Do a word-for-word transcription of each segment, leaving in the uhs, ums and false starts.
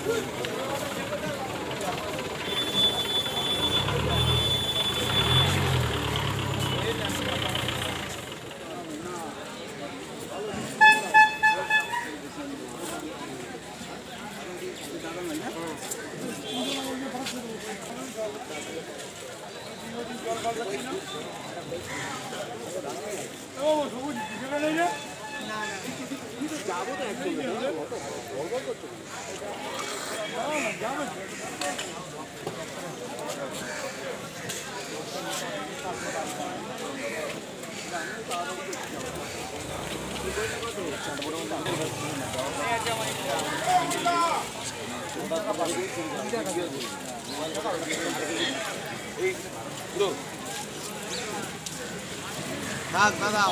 দাদা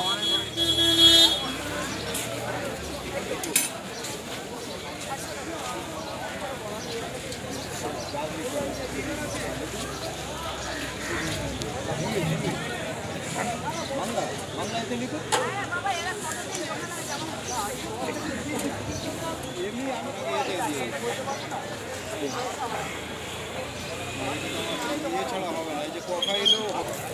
বাংলা বাংলাতে লিখো এমনি আমি দিয়ে ছাড়া হবে না এই যে কথা এলো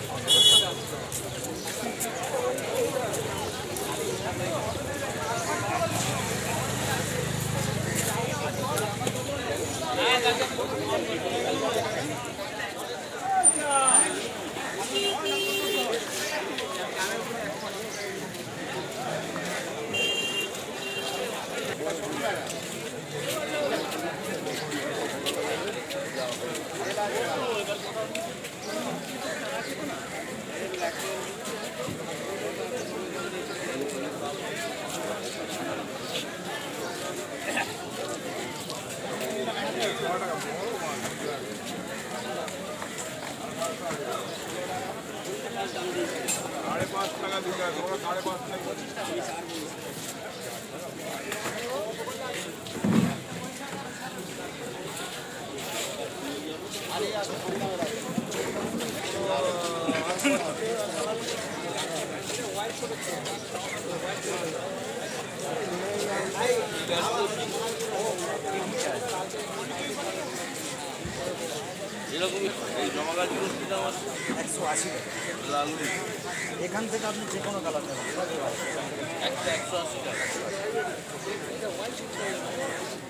साढ़े पाँच लगा दिया थोड़ा साढ़े पाँच लगा একশো আশি এখান থেকে আপনি যে কোনো কালার নেবেন একশো আশি টাকা